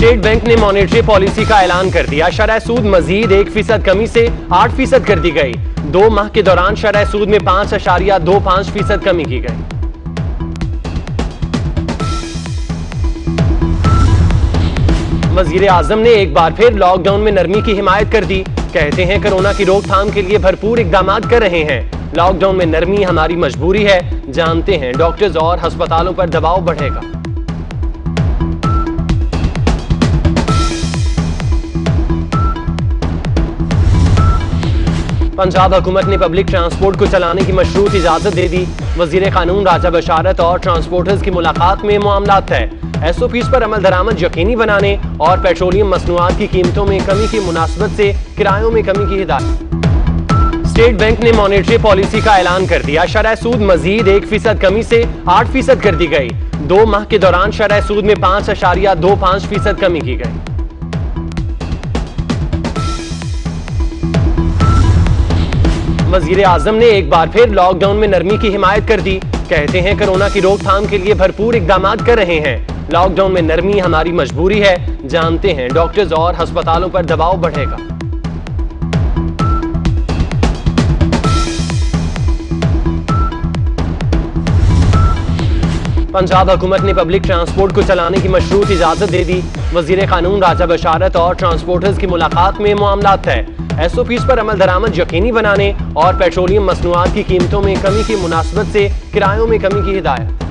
State Bank ने monetary policy का ऐलान कर दिया। शरह सूद मजीद 1% कमी से 8% कर दी गई। 2 माह के दौरान शरह सूद में 5.25% कमी की गई। वजीर आजम ने एक बार फिर लॉकडाउन में नरमी की हिमायत कर दी। कहते हैं कोरोना की रोकथाम के लिए भरपूर इकदाम कर रहे हैं। लॉकडाउन में नरमी हमारी मजबूरी है। जानते हैं डॉक्टर्स और अस्पतालों पर दबाव बढ़ेगा। पंजाब हुकूमत ने पब्लिक ट्रांसपोर्ट को चलाने की मशरूत इजाजत दे दी। वजीर कानून राजा बशारत और ट्रांसपोर्टर्स की मुलाकात में मामला तय। SOPs पर अमल दरामद यकीनी बनाने और पेट्रोलियम मसनूआत की कीमतों में कमी की मुनासबत से किरायों में कमी की हिदायत। स्टेट बैंक ने मॉनेटरी पॉलिसी का ऐलान कर दिया। शरह सूद मजीद 1% कमी से 8% कर दी गई। 2 माह के दौरान शरह सूद में 5.25% कमी की गई। वजीर आजम ने एक बार फिर लॉकडाउन में नरमी की हिमायत कर दी। कहते हैं कोरोना की रोकथाम के लिए भरपूर इकदाम कर रहे हैं। लॉकडाउन में नरमी हमारी मजबूरी है। जानते हैं डॉक्टर्स और अस्पतालों पर दबाव बढ़ेगा। पंजाब हुकूमत ने पब्लिक ट्रांसपोर्ट को चलाने की मशरूत इजाजत दे दी। वजीर कानून राजा बशारत और ट्रांसपोर्टर्स की मुलाकात में मामला तय। SOPs पर अमल दरामद यकीनी बनाने और पेट्रोलियम मसनूआत की कीमतों में कमी की मुनासबत से किरायों में कमी की हिदायत।